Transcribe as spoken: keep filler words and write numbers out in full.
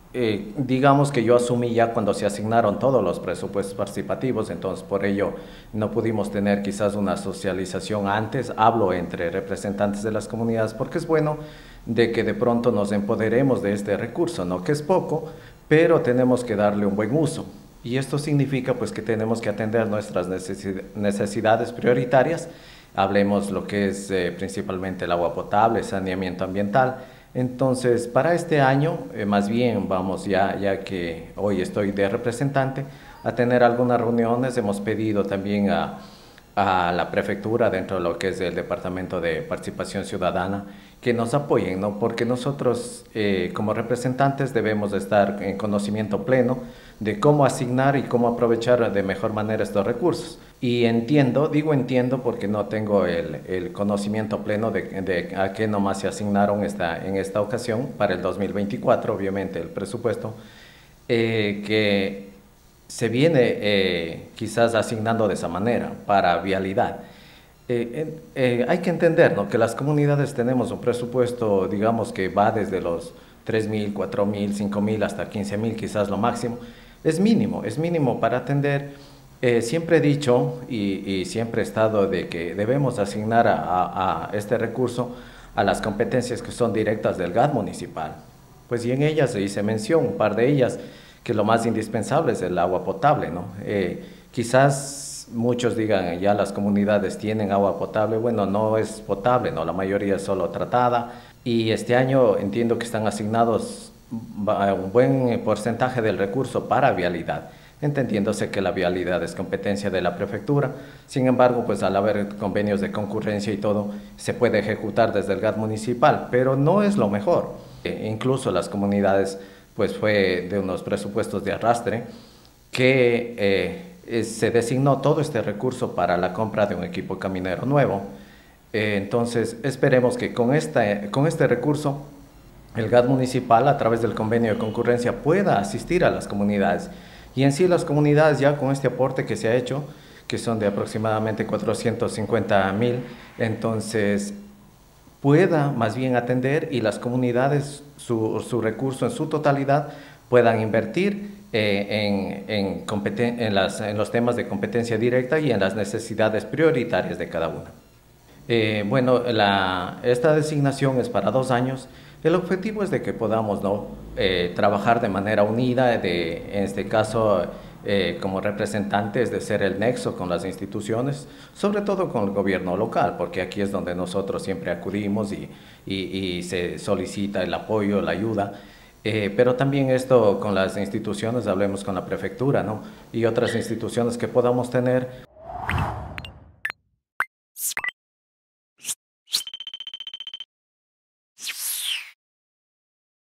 eh, digamos que yo asumí ya cuando se asignaron todos los presupuestos participativos, entonces por ello no pudimos tener quizás una socialización antes. Hablo entre representantes de las comunidades porque es bueno de que de pronto nos empoderemos de este recurso, no que es poco, pero tenemos que darle un buen uso. Y esto significa pues que tenemos que atender nuestras necesidades prioritarias. Hablemos lo que es eh, principalmente el agua potable, saneamiento ambiental. Entonces, para este año, eh, más bien vamos, ya, ya que hoy estoy de representante, a tener algunas reuniones. Hemos pedido también a, a la prefectura, dentro de lo que es el Departamento de Participación Ciudadana, que nos apoyen, ¿no? Porque nosotros eh, como representantes debemos estar en conocimiento pleno de cómo asignar y cómo aprovechar de mejor manera estos recursos. Y entiendo, digo entiendo porque no tengo el, el conocimiento pleno de, de a qué nomás se asignaron esta, en esta ocasión para el dos mil veinticuatro, obviamente el presupuesto, eh, que se viene eh, quizás asignando de esa manera para vialidad. Eh, eh, hay que entender, ¿no?, que las comunidades tenemos un presupuesto, digamos, que va desde los tres mil, cuatro mil, cinco mil hasta quince mil, quizás lo máximo. Es mínimo, es mínimo para atender. Eh, siempre he dicho y, y siempre he estado de que debemos asignar a, a, a este recurso a las competencias que son directas del G A T municipal. Pues y en ellas se hice mención, un par de ellas, que lo más indispensable es el agua potable, ¿no? Eh, quizás muchos digan, ya las comunidades tienen agua potable. Bueno, no es potable, ¿no? La mayoría es solo tratada. Y este año entiendo que están asignados un buen porcentaje del recurso para vialidad, entendiéndose que la vialidad es competencia de la prefectura. Sin embargo, pues al haber convenios de concurrencia y todo, se puede ejecutar desde el G A T municipal, pero no es lo mejor. Eh, incluso las comunidades, pues fue de unos presupuestos de arrastre que eh, se designó todo este recurso para la compra de un equipo caminero nuevo. Eh, entonces, esperemos que con, esta, con este recurso el G A T municipal, a través del convenio de concurrencia, pueda asistir a las comunidades. Y en sí las comunidades, ya con este aporte que se ha hecho, que son de aproximadamente cuatrocientos cincuenta mil, entonces pueda más bien atender, y las comunidades su, su recurso en su totalidad puedan invertir eh, en, en, en, las, en los temas de competencia directa y en las necesidades prioritarias de cada una. Eh, bueno, la, esta designación es para dos años. El objetivo es de que podamos, ¿no?, eh, trabajar de manera unida, de, en este caso eh, como representantes, de ser el nexo con las instituciones, sobre todo con el gobierno local, porque aquí es donde nosotros siempre acudimos y, y, y se solicita el apoyo, la ayuda. Eh, pero también esto con las instituciones, hablemos con la prefectura, ¿no?, y otras instituciones que podamos tener.